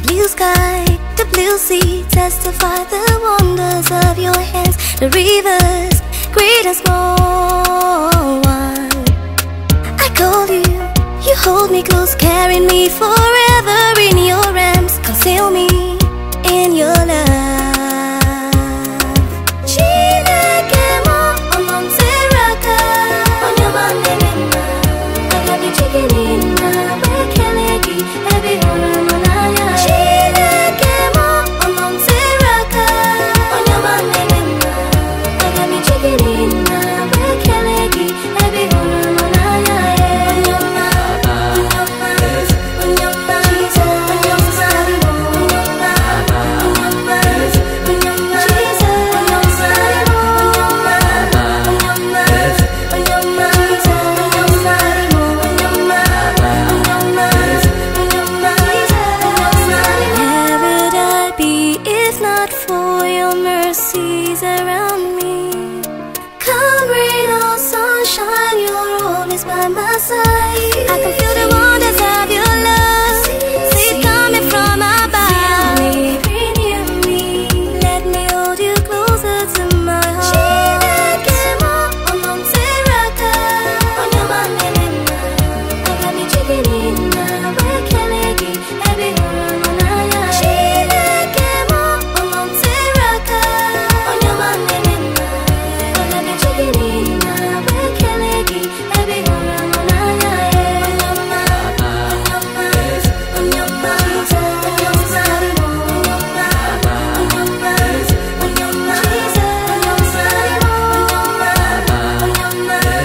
blue sky, the blue sea testify the wonders of your hands. The rivers, great and small one. I call you, you hold me close, carry me forever in your arms. Conceal me in your love. Around me, come rain or sunshine, you're always by my side. I can feel the wonders of your love.